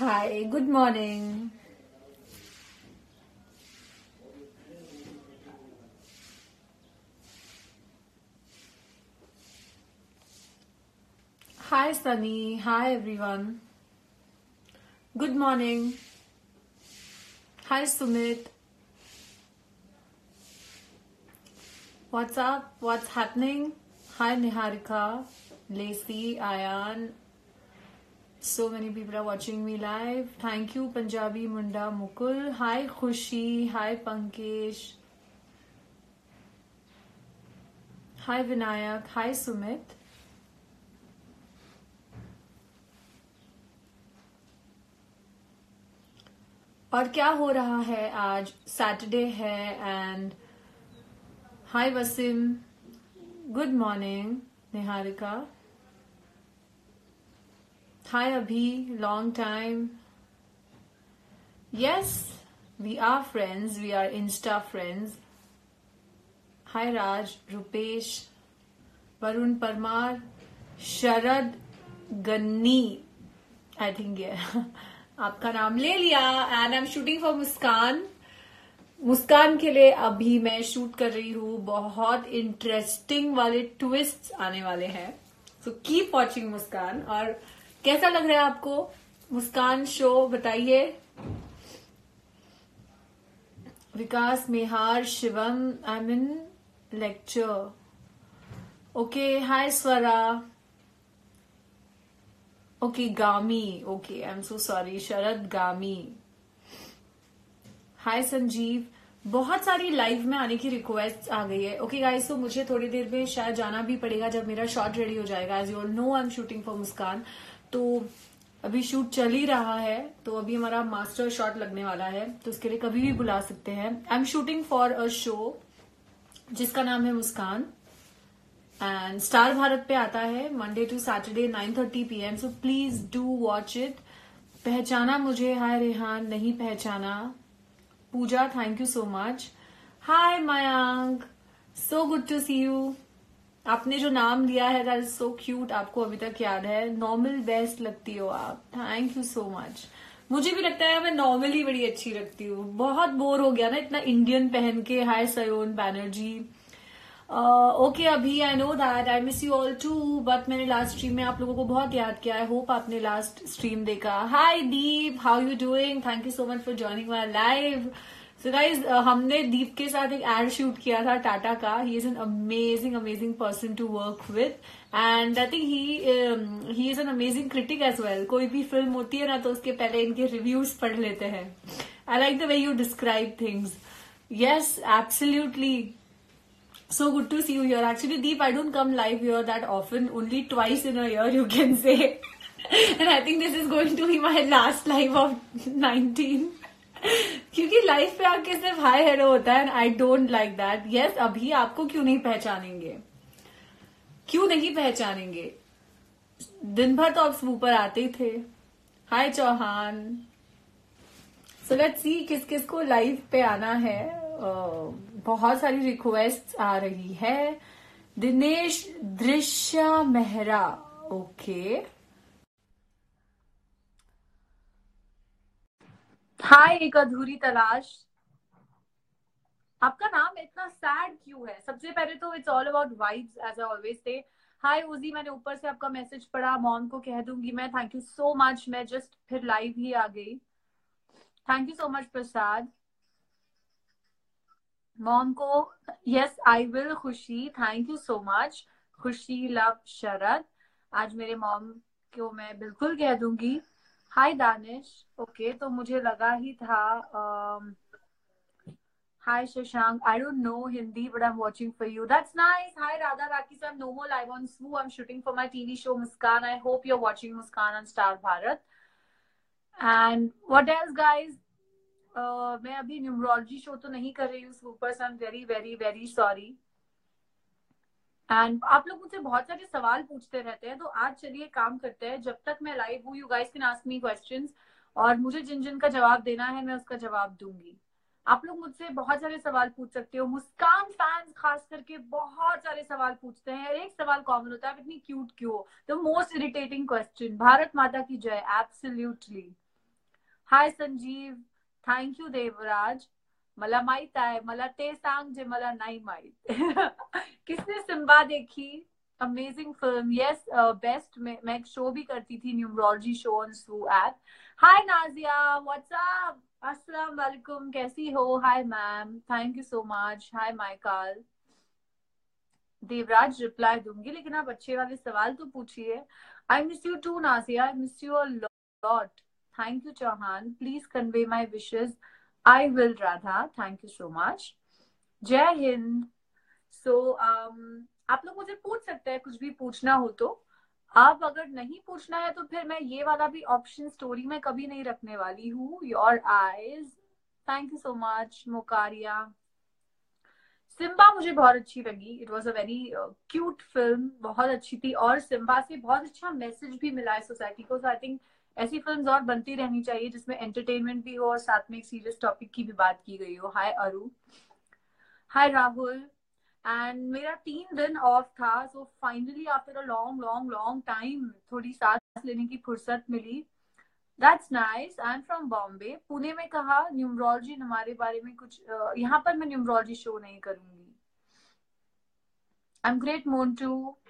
Hi, good morning. Hi, Sunny. Hi, everyone. Good morning. Hi, Sumit. What's up? What's happening? Hi, Niharika, Lacey, Ayan. So many people are watching me live. Thank you, Punjabi Munda Mukul. Hi, Khushi. Hi, Pankesh. Hi, Vinayak. Hi, Sumit. और क्या हो रहा है आज Saturday है and hi Waseem good morning Niharika hi अभी long time yes we are friends we are insta friends hi Raj Rupesh Varun Parmar Sharad Ganni I think ये आपका नाम ले लिया and I am shooting for Muskan के लिए अभी मैं शूट कर रही हूँ बहुत इंटरेस्टिंग वाले ट्विस्ट आने वाले हैं सो कीप वॉचिंग मुस्कान और कैसा लग रहा है आपको मुस्कान शो बताइए Vikas Mehar Shivam I am in lecture okay hi Swara okay Gami okay I am so sorry Sharad Gami hi Sanjeev बहुत सारी लाइव में आने की रिक्वेस्ट आ गई है ओके गाइस तो मुझे थोड़ी देर में शायद जाना भी पड़ेगा जब मेरा शॉट रेडी हो जाएगा as you all know I am shooting for Muskan तो अभी शूट चल ही रहा है तो अभी हमारा मास्टर शॉट लगने वाला है तो उसके लिए कभी भी बुला सकते हैं I am shooting for a show जिसका नाम है मुस्कान एंड स्टार भारत पे आता है Monday to Saturday 9:30 PM so please do watch it पहचाना मुझे हाय रेहान नहीं पहचाना Pooja thank you so much hi Mayank so good to see you आपने जो नाम लिया है दैट इज सो क्यूट आपको अभी तक याद है नॉर्मल बेस्ट लगती हो आप थैंक यू सो मच मुझे भी लगता है मैं नॉर्मली बड़ी अच्छी लगती हूँ बहुत बोर हो गया ना इतना इंडियन पहन के हाय सयोन बैनर्जी ओके अभी I know that I miss you all too but मैंने लास्ट स्ट्रीम में आप लोगों को बहुत याद किया आई होप आपने लास्ट स्ट्रीम देखा hi Deep how you doing thank you so much for joining my live so guys हमने दीप के साथ एक एड शूट किया था टाटा का he is an amazing amazing person to work with and I think he is an amazing critic as well कोई भी film होती है ना तो उसके पहले इनके रिव्यूज पढ़ लेते हैं I like the way you describe things yes absolutely so good to see you here actually Deep I don't come live here that often only twice in a year you can say and I think this is going to be my last live of 19 क्योंकि life पे आके सिर्फ हाय hello होता है I don't like that yes अभी आपको क्यों नहीं पहचानेंगे क्यों नहीं पहचानेंगे दिन भर तो आप ऊपर आते ही थे हाय चौहान सो लेट्स सी किस किस को लाइव पे आना है बहुत सारी रिक्वेस्ट आ रही है दिनेश दृश्य मेहरा ओके हाय एक अधूरी तलाश आपका नाम इतना सैड क्यों है सबसे पहले तो it's all about vibes as I always say hi उजी मैंने ऊपर से आपका मैसेज पढ़ा मॉम को कह दूंगी मैं थैंक यू सो मच मैं जस्ट फिर लाइव ही आ गई thank you so much Prasad mom को yes I will Khushi thank you so much Khushi love Sharad आज मेरे मॉम को मैं बिल्कुल कह दूंगी हाय दानिश ओके तो मुझे लगा ही था Hi Shashank, I don't know Hindi, but I'm watching for you. That's nice. Hi Radha Raki sir, no more live on Swoo. I'm shooting for my TV show Muskan. I hope you're watching Muskan on Star Bharat. And what else, guys? मैं अभी numerology show तो नहीं कर रही हूँ super so I am very very very sorry and आप लोग मुझसे बहुत सारे सवाल पूछते रहते हैं तो आज चलिए काम करते हैं जब तक मैं लाइव हूँ you guys can ask me questions और मुझे जिन जिन का जवाब देना है मैं उसका जवाब दूंगी आप लोग मुझसे बहुत सारे सवाल पूछ सकते हो मुस्कान फैंस खास करके बहुत सारे सवाल पूछते हैं एक सवाल कॉमन होता है आप इतनी क्यूट क्यों the most irritating question Bharat माता की जय absolutely hi Sanjeev, thank you Devraj. मला माहित आहे, मला ते सांग जे मला नाही माहित. किसने सिम्बा देखी? Amazing film. Yes, best. मैं एक शो भी करती थी, न्यूमरोलॉजी शो ऑन सू ऐप. Hi Nazia, what's up. अस्सलाम वालेकुम, कैसी हो? Hi ma'am, thank you so much. Hi Michael. Devraj reply दूंगी, लेकिन आप अच्छे वाले सवाल तो पूछिए. I miss you too Nazia, I miss you a lot. Thank you Chauhan, please convey my wishes. I will Radha, thank you so much. जय हिंद. सो आप लोग मुझे पूछ सकते हैं कुछ भी पूछना हो तो. आप अगर नहीं पूछना है तो फिर मैं ये वाला भी ऑप्शन स्टोरी में कभी नहीं रखने वाली हूँ. Your eyes. Thank you so much Mokariya. Simmba मुझे बहुत अच्छी लगी. It was a very cute film, बहुत अच्छी थी, और सिम्बा से बहुत अच्छा मैसेज भी मिला है सोसाइटी को. सो आई थिंक ऐसी फिल्म्स और बनती रहनी चाहिए जिसमें एंटरटेनमेंट भी हो और साथ में एक सीरियस टॉपिक की भी बात की गई हो. हाय अरु. हाय राहुल. एंड मेरा 3 दिन ऑफ था, so finally after a long long long time थोड़ी सांस लेने की फुर्सत मिली. That's nice. I am from Bombay. Pune में कहा न्यूमरोलॉजी हमारे बारे में कुछ. यहाँ पर मैं न्यूमरोलॉजी शो नहीं करूंगी. I am great Montu.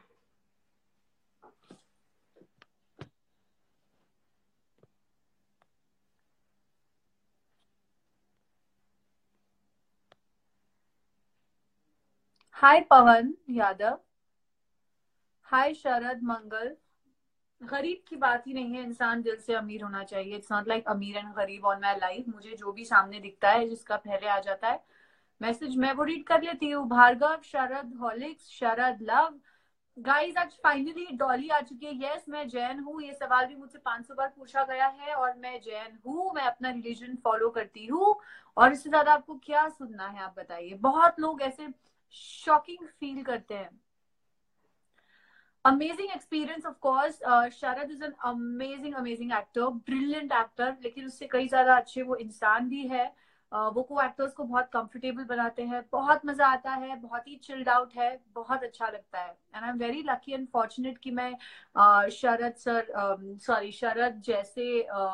Hi Pawan Yadav. Hi Sharad Mangal. गरीब की बात ही नहीं है, इंसान दिल से अमीर होना चाहिए. इट्स नॉट लाइक अमीर एंड गरीब ऑन माई लाइफ. मुझे जो भी सामने दिखता है, जिसका पहले आ जाता है मैसेज, मैं वो रीड कर लेती हूँ. Bhargav, Sharad Horlicks, Sharad love. Guys, आज फाइनली डॉली आ चुकी है. यस, मैं जैन हूँ. ये सवाल भी मुझसे 500 बार पूछा गया है, और मैं जैन हूँ. मैं अपना रिलीजन फॉलो करती हूँ. और इससे ज्यादा आपको क्या सुनना है, आप बताइए. बहुत लोग ऐसे शॉकिंग फील करते हैं. Amazing experience of course. Sharad is an amazing amazing actor, brilliant actor, लेकिन उससे कई ज्यादा अच्छे वो इंसान भी है. वो को एक्टर्स को बहुत कंफर्टेबल बनाते हैं. बहुत मजा आता है, बहुत ही चिल्ड आउट है, बहुत अच्छा लगता है. And I am very lucky and fortunate कि मैं शरद सर, सॉरी, शरद जैसे,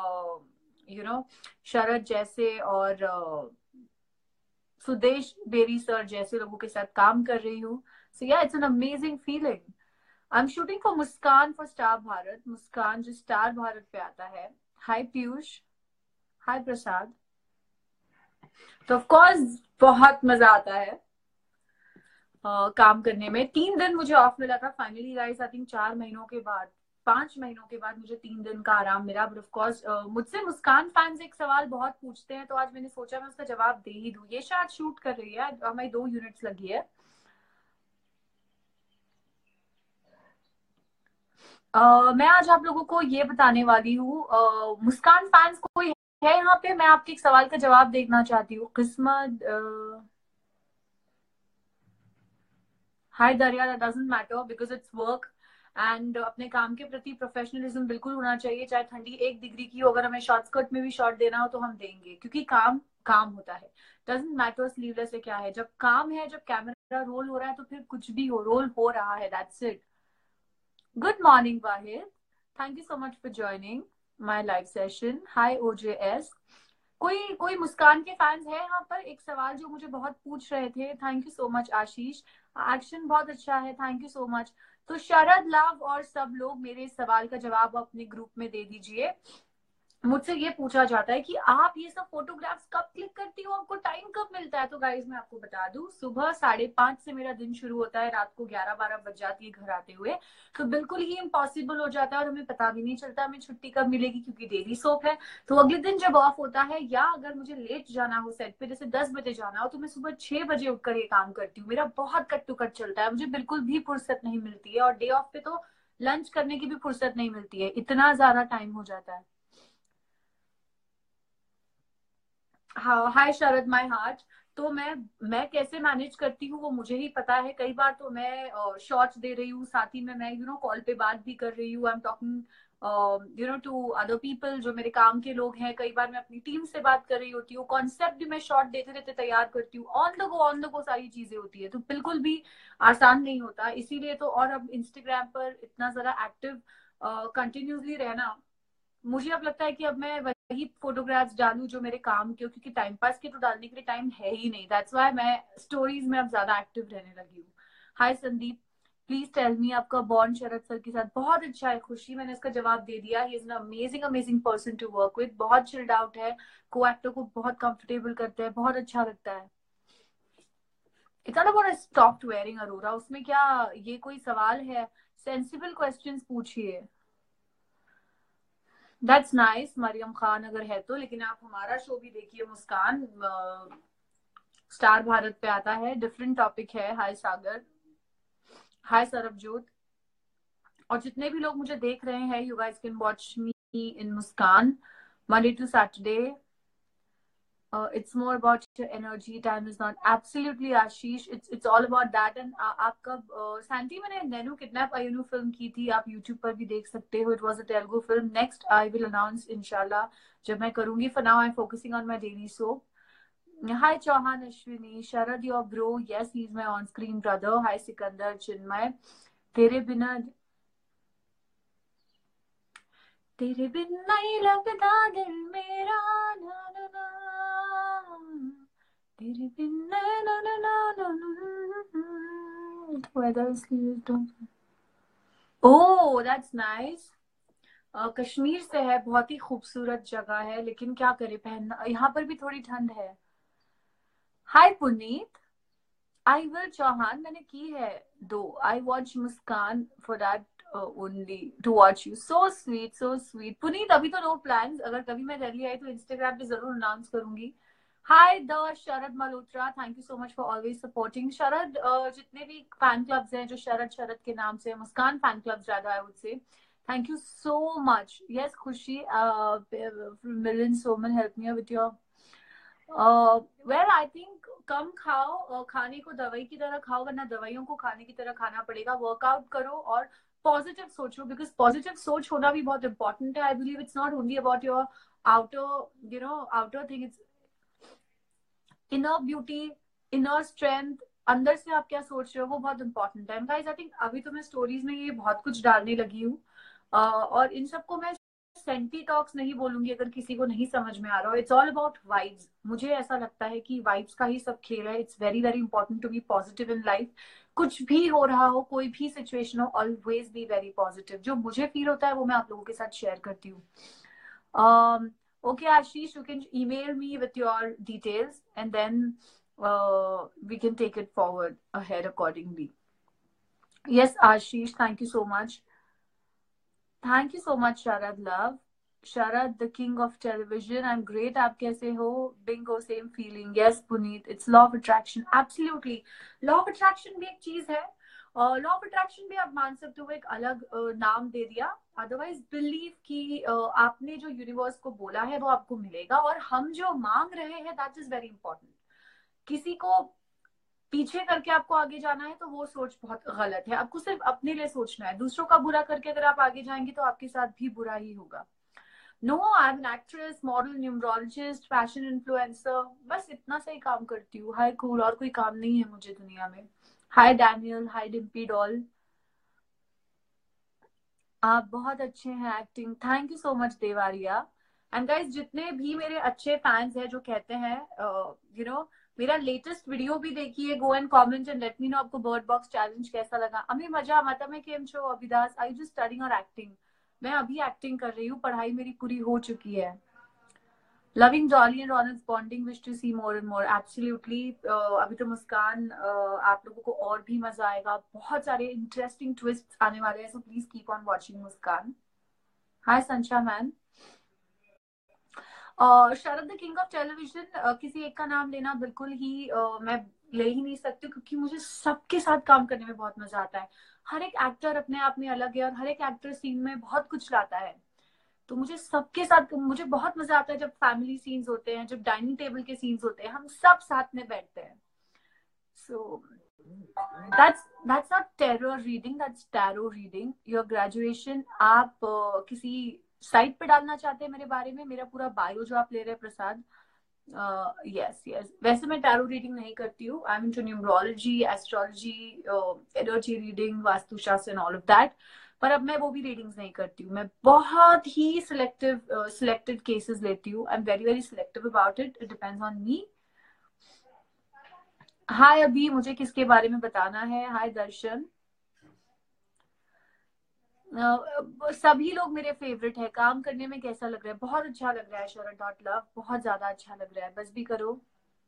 शरद जैसे और सुदेश बेरी सर जैसे लोगों के साथ काम कर रही हूँ. So yeah, it's an amazing feeling. I am shooting for Muskaan for star Bharat. Muskaan जो स्टार भारत पे आता है. हाय पीयूष. हाय प्रसाद. तो ऑफ कोर्स बहुत मजा आता है काम करने में. 3 दिन मुझे ऑफ मिला था फाइनली गाइस. आई थिंक 4 महीनों के बाद, 5 महीनों के बाद मुझे 3 दिन का आराम मिला. बट ऑफ कोर्स मुझसे मुस्कान फैंस एक सवाल बहुत पूछते हैं, तो आज मैंने सोचा मैं उसका जवाब दे ही दूं. ये शायद शूट कर रही है, हमें 2 यूनिट्स लगी है. मैं आज आप लोगों को ये बताने वाली हूँ. मुस्कान फैंस कोई है यहाँ पे? मैं आपके एक सवाल का जवाब देखना चाहती हूँ. किस्मत. Hi Dariya, that doesn't matter because it's work. And अपने काम के प्रति प्रोफेशनलिज्म बिल्कुल होना चाहिए. चाहे ठंडी 1 डिग्री की हो, अगर हमें शॉर्ट स्कर्ट में भी शॉट देना हो तो हम देंगे, क्योंकि काम काम होता है. डजंट मैटर स्लीवलेस है क्या है, जब काम है, जब कैमरा रोल हो रहा है, तो फिर कुछ भी हो, रोल हो रहा है. That's it. Good morning, Wahid. Thank you so much for joining my live session. Hi, OJS. कोई कोई मुस्कान के फैंस है यहाँ पर? एक सवाल जो मुझे बहुत पूछ रहे थे. Thank you so much Ashish. Action बहुत अच्छा है, थैंक यू सो मच. तो शरद, लव और सब लोग मेरे इस सवाल का जवाब अपने ग्रुप में दे दीजिए. मुझसे ये पूछा जाता है कि आप ये सब फोटोग्राफ्स कब क्लिक करती हो, आपको टाइम कब मिलता है? तो गाइज मैं आपको बता दूं, सुबह 5:30 से मेरा दिन शुरू होता है, रात को 11-12 बज जाती है घर आते हुए. तो बिल्कुल ही इम्पॉसिबल हो जाता है, और हमें पता भी नहीं चलता हमें छुट्टी कब मिलेगी, क्योंकि डेली सोप है. तो अगले दिन जब ऑफ होता है, या अगर मुझे लेट जाना हो सेट पे, जैसे 10 बजे जाना हो, तो मैं सुबह 6 बजे उठकर ये काम करती हूँ. मेरा बहुत कट टू कट चलता है, मुझे बिल्कुल भी फुर्सत नहीं मिलती है. और डे ऑफ पे तो लंच करने की भी फुर्सत नहीं मिलती है, इतना ज्यादा टाइम हो जाता है. हाँ, हाय शरद माय हार्ट. तो मैं कैसे मैनेज करती हूँ वो मुझे ही पता है. कई बार तो मैं शॉर्ट्स दे रही हूँ, साथ ही में मैं कॉल पे बात भी कर रही हूँ. I am talking to other people जो मेरे काम के लोग हैं. कई बार मैं अपनी टीम से बात कर रही होती हूँ. कॉन्सेप्ट भी मैं शॉर्ट देते देते तैयार करती हूँ. ऑन द गो सारी चीजें होती है, तो बिल्कुल भी आसान नहीं होता. इसीलिए तो, और अब इंस्टाग्राम पर इतना ज्यादा एक्टिव कंटिन्यूसली रहना मुझे अब लगता है कि अब मैं वही फोटोग्राफ्स डालूं जो मेरे काम के हो, क्योंकि टाइम पास के तो डालने के लिए टाइम है ही नहीं। दैट्स व्हाई मैं स्टोरीज में अब ज्यादा एक्टिव रहने लगी हूँ। Hi Sandeep, please tell me आपका बॉन्ड शरद सर के साथ बहुत अच्छा है। खुशी, मैंने इसका जवाब दे दिया। He is an amazing amazing person to work with, बहुत चिल्ड आउट है, को एक्टर को बहुत कंफर्टेबल करते हैं, बहुत अच्छा लगता है। It's not about stop wearing Arora, उसमें क्या ये कोई सवाल है? सेंसिबल क्वेश्चंस पूछिए। दैट्स नाइस मरियम खान, अगर है तो। लेकिन आप हमारा शो भी देखिए मुस्कान, स्टार भारत पे आता है, डिफरेंट टॉपिक है। हाय सागर, हाय सरबजोत, और जितने भी लोग मुझे देख रहे हैं, you guys can watch me in Muskaan Monday to Saturday. It's more about your energy. Time is not absolutely Ashish. It's all about that. And आपका सैंटी, मैंने नैनू किडनैप अयनू फिल्म की थी, आप यूट्यूब पर भी देख सकते हो। It was a Telugu film. Next I will announce इंशाल्लाह जब मैं करूंगी। For now I am focusing on my daily soap. Hi Chauhan Ashwini, Sharad your bro, yes he is my on screen brother. Hi Sikandar Chinmay, तेरे बिना तेरे बिन नहीं लगता दिल मेरा, ना ना ना, तेरे बिन ना ना ना ना ना, weather sleep oh that's nice. Kashmir से है, बहुत ही खूबसूरत जगह है, लेकिन क्या करे, पहनना यहाँ पर भी थोड़ी ठंड है। Hi Puneet, I will Chauhan, मैंने की है दो। I watch Muskaan for that only to watch you. So sweet, so sweet Puneet. अभी तो नो प्लान्स, अगर कभी मैं दिल्ली आई तो इंस्टाग्राम पे जरूर अनाउंस करूंगी। Hi the Sharad Malhotra, thank you so much for always supporting Sharad. जितने भी फैन क्लब्स हैं जो शरद शरद के नाम से, मुस्कान फैन क्लब्स ज्यादा I would say, thank you so much. Yes Khushi, Milan Soman help me with your well I think कम खाओ, खाने को दवाई की तरह खाओ, वरना दवाइयों को खाने की तरह खाना पड़ेगा। वर्कआउट करो और पॉजिटिव सोचो, बिकॉज पॉजिटिव सोच होना भी बहुत इंपॉर्टेंट है। I believe it's not only about your outer outer thing, it's inner beauty, inner strength. अंदर से आप क्या सोच रहे हो वो बहुत इंपॉर्टेंट है। गाइस आई थिंक अभी तो मैं स्टोरीज में ये बहुत कुछ डालने लगी हूँ, और इन सबको मैं सेंटी टॉक्स नहीं बोलूंगी अगर किसी को नहीं समझ में आ रहा हो। It's all about vibes. मुझे ऐसा लगता है कि वाइब्स का ही सब खेल है। It's very very important to be positive in life. कुछ भी हो रहा हो, कोई भी सिचुएशन हो, ऑलवेज बी वेरी पॉजिटिव। जो मुझे फील होता है वो मैं आप लोगों के साथ शेयर करती हूँ। Okay, Ashish, you can email me with your details, and then we can take it forward ahead accordingly. Yes, Ashish, thank you so much. Thank you so much, Sharad love. Sharad, the king of television. I'm great. आप कैसे हो? Bingo, same feeling. Yes, Puneet. It's law of attraction. Absolutely. Law of attraction भी एक चीज है। Law of attraction भी आप मान सकते हो, एक अलग नाम दे दिया। अदरवाइज बिलीव कि आपने जो यूनिवर्स को बोला है वो आपको मिलेगा, और हम जो मांग रहे हैं दैट इज वेरी इंपॉर्टेंट। किसी को पीछे करके आपको आगे जाना है तो वो सोच बहुत गलत है। आपको सिर्फ अपने लिए सोचना है। दूसरों का बुरा करके अगर आप आगे जाएंगे तो आपके साथ भी बुरा ही होगा। No, I am an actress, model, numerologist, fashion influencer, बस इतना सा ही काम करती हूँ। हाय कूल, और कोई काम नहीं है मुझे दुनिया में। Hi Daniel, hi Dimpy doll, आप बहुत अच्छे हैं acting. Thank you so much Devariya. And guys, जितने भी मेरे अच्छे फैंस हैं जो कहते हैं मेरा लेटेस्ट वीडियो भी देखिए, go and comment and let me know आपको बर्ड बॉक्स चैलेंज कैसा लगा। अमी मजा मत में केम छो अभिदास, आई जस्ट स्टडिंग और एक्टिंग। मैं अभी एक्टिंग कर रही हूँ, पढ़ाई मेरी पूरी हो चुकी है। Loving jolly and honours bonding, wish to see more and more. Absolutely. अभी तो मुस्कान, आप लोगों को और भी मजा आएगा। बहुत सारे इंटरेस्टिंग ट्विस्ट आने वाले हैं, so please keep on watching Muskaan. Hi Sansha man. Sharad the king of television, किसी एक का नाम लेना बिल्कुल ही मैं ले ही नहीं सकती, क्योंकि मुझे सबके साथ काम करने में बहुत मजा आता है। हर एक एक्टर अपने आप में अलग है, और हर एक एक्टर सीन में बहुत कुछ लाता है। तो मुझे सबके साथ मुझे बहुत मजा आता है। जब फैमिली सीन्स होते हैं, जब डाइनिंग टेबल के सीन्स होते हैं, हम सब साथ में बैठते हैं। So that's not terror reading, that's tarot reading. Your graduation आप किसी साइट पे डालना चाहते हैं मेरे बारे में, मेरा पूरा बायो जो आप ले रहे हैं प्रसाद। यस यस, वैसे मैं टैरो रीडिंग नहीं करती हूँ। I am into numerology, astrology, energy reading, vastushastra and all of that. पर अब मैं वो भी रीडिंग्स नहीं करती हूँ। मैं बहुत ही सिलेक्टेड केसेस लेती हूँ। I am very very selective about it. It depends on me. Hi Abhi, मुझे किसके बारे में बताना है? हाय दर्शन। सभी लोग मेरे फेवरेट है। काम करने में कैसा लग रहा है? बहुत अच्छा लग रहा है शरद डॉट लव, बहुत ज्यादा अच्छा लग रहा है। बस भी करो।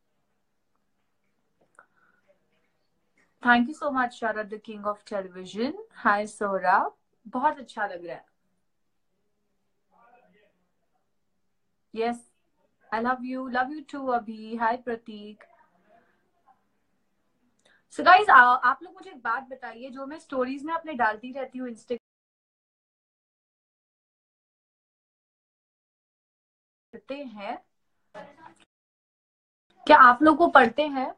Thank you so much Sharad, the king of television. Hi Saurabh, बहुत अच्छा लग रहा है। Yes, I love you too Abhi. Hi Prateek. So guys, आप लोग मुझे एक बात बताइए, जो मैं स्टोरीज में अपने डालती रहती हूँ इंस्टा करते हैं, क्या आप लोग को पढ़ते हैं?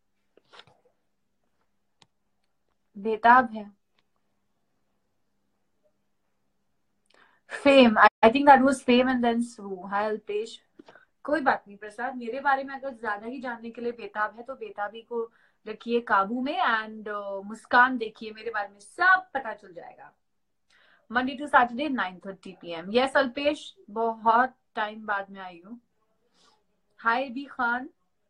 बेताब है। Fame, I think that was fame and then सू। हाय अल्पेश। कोई बात नहीं प्रसाद, मेरे बारे में अगर ज्यादा ही जानने के लिए बेताब है तो बेताबी को रखिए काबू में। एंड मुस्कान देखिए, मेरे बारे में सब पता चल जाएगा। Monday to Saturday 9:30 PM। Yes Alpesh, बहुत टाइम बाद में आई हूँ। Hi B Khan.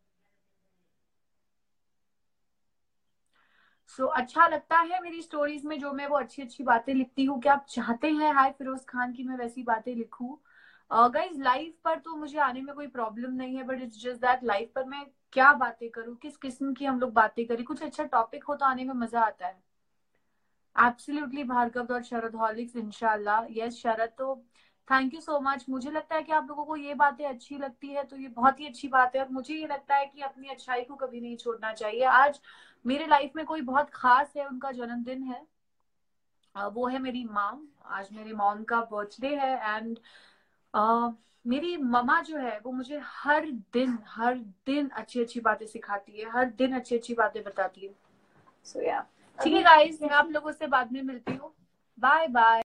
अच्छा लगता है मेरी स्टोरीज में जो मैं वो अच्छी अच्छी बातें लिखती हूँ? क्या आप चाहते हैं, हाय फिरोज खान, की मैं वैसी बातें लिखूं? गाइज लाइव पर तो मुझे आने में कोई प्रॉब्लम नहीं है, but it's just that live पर मैं क्या बातें करूं, किस किस्म की हम लोग बातें करें, कुछ अच्छा टॉपिक हो तो आने में मजा आता है। एब्सोल्युटली भार्गव और शरद हॉलिक्स, इंशाल्लाह। यस शरद, तो थैंक यू सो मच। मुझे लगता है कि आप लोगों को ये बातें अच्छी लगती है तो ये बहुत ही अच्छी बात है, और मुझे ये लगता है कि अपनी अच्छाई को कभी नहीं छोड़ना चाहिए। आज मेरे लाइफ में कोई बहुत खास है, उनका जन्मदिन है। वो है मेरी मॉम। आज मेरी मॉम का बर्थडे है। एंड मेरी ममा जो है वो मुझे हर दिन अच्छी अच्छी बातें सिखाती है, हर दिन अच्छी अच्छी बातें बताती है। सो या ठीक है गाइस, मैं आप लोगों से बाद में मिलती हूँ। Bye bye.